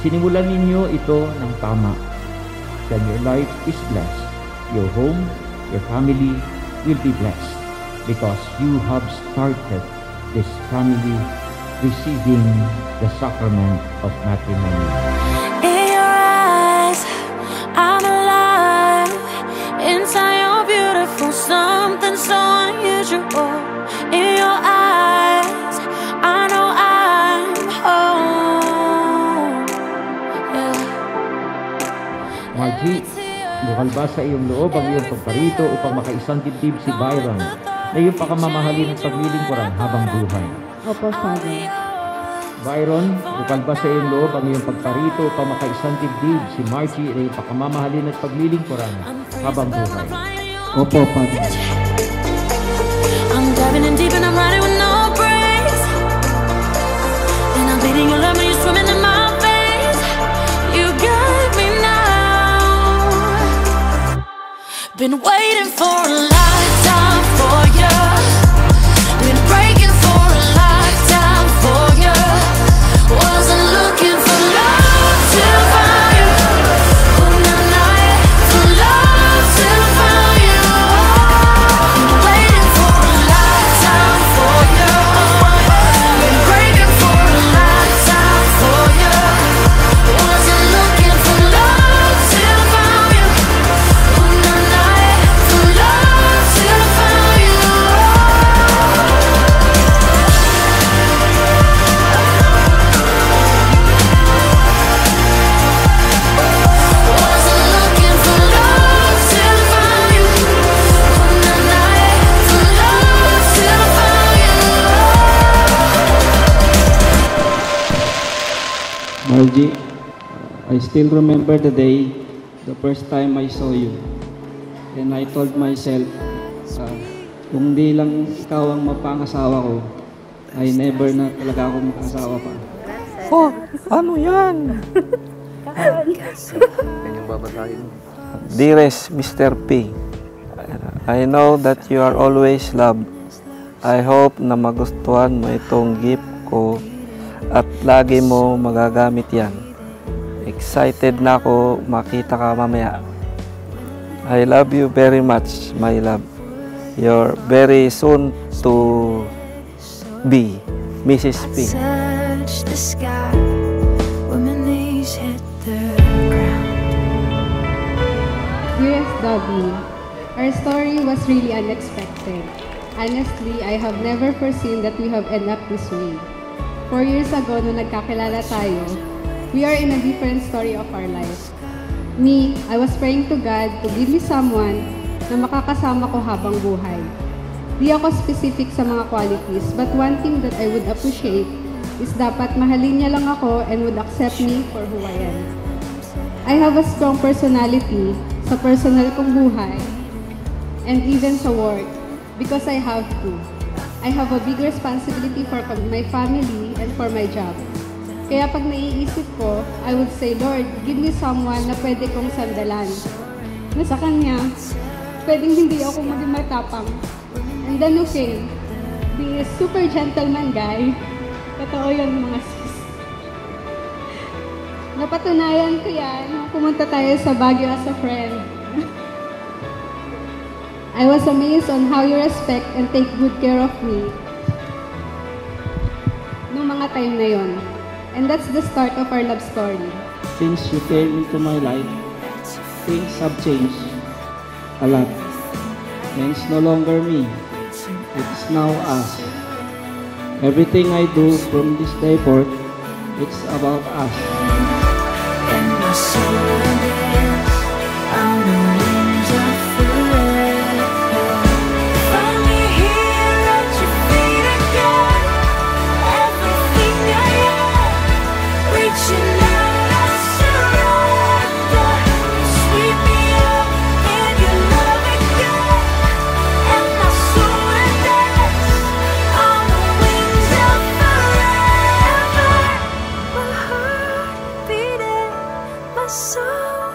sinimulan ninyo ito ng tama, then your life is blessed. Your home, your family will be blessed because you have started this family receiving the sacrament of matrimony. In your eyes, I'm alive. Inside you're beautiful, something so unusual. In your eyes, I know I'm home. Yeah. Margie, bukal ba sa iyong loob ang iyong pagparito upang makaisang dibdib si Byron na iyong pakamamahalin at paglilingkuran habang buhay? Opo, Father. Byron, bukal ba sa iyong loob ang iyong pagparito upang makaisang dibdib si Margie na iyong pakamamahalin at paglilingkuran habang buhay? Opo, Father. I'm diving in deep and I'm riding with no brakes. And I'm bleeding your love when you're swimming in my face. You got me now. Been waiting for a lifetime for you. Been breaking for a lifetime for you. Wasn't looking for love till found you. Oh, no, no, yeah. For love till found you. Been waiting for a lifetime for you. Been breaking for a lifetime for you. Wasn't looking for love till found you. Oh, no, no, yeah. For love till found you. Wasn't looking for love till found you. Oh, no, no, yeah. For love till found you. Margie, I still remember the day, the first time I saw you. And I told myself, kung di lang ikaw ang mapangasawa ko, ay never na talaga ako makasawa pa. Oh, ano yan? Dearest Mr. P, I know that you are always loved. I hope na magustuhan mo itong gift ko at lagi mo magagamit yan. Excited na ako makita ka mamaya. I love you very much, my love. You're very soon to be Mrs. P. Touch the sky when my knees hit the ground. Dearest Dobby, our story was really unexpected. Honestly, I have never foreseen that we have ended up this way. 4 years ago, nung nagkakilala tayo, we are in a different story of our life. Me, I was praying to God to give me someone na makakasama ko habang buhay. Di ako specific sa mga qualities, but one thing that I would appreciate is dapat mahalin niya lang ako and would accept me for who I am. I have a strong personality sa personal kong buhay and even sa work because I have to. I have a big responsibility for my family and for my job. Kaya pag naiisip ko, I would say, Lord, give me someone na pwede kong sandalan. Na sa kanya, pwedeng hindi ako maging matapang. And then okay, be a super gentleman guy. Totoo yun mga sis. Napatunayan ko yan nung pumunta tayo sa Baguio as a friend. I was amazed on how you respect and take good care of me nung mga time na yon. And that's the start of our love story. Since you came into my life, things have changed a lot. And it's no longer me. It's now us. Everything I do from this day forth, it's about us. And my soul is on the wings of forever. Finally here at your feet again. Everything I am, reaching out, I surrender. You sweep me up in your love again. And my soul is on the wings of forever. My heart beating, my soul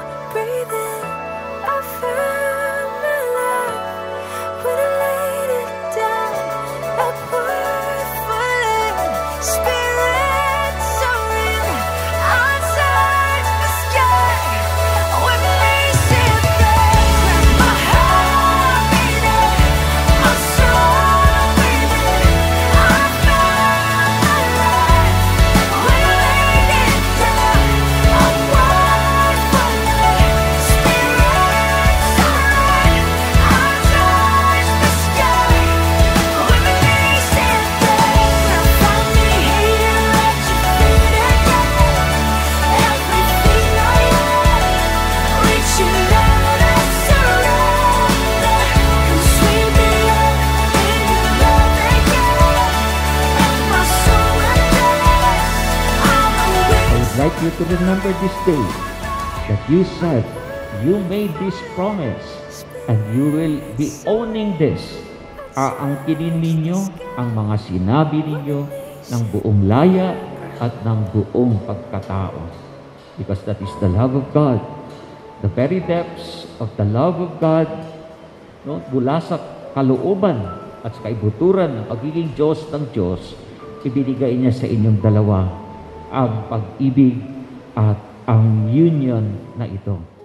you to remember this day that you said you made this promise and you will be owning this. Aangkinin ninyo ang mga sinabi ninyo ng buong laya at ng buong pagkatao. Because that is the love of God. The very depths of the love of God, no, mula sa kalooban at sa kaibuturan ng pagiging Diyos ng Diyos, ibinigay niya sa inyong dalawa ang pag-ibig at ang union na ito.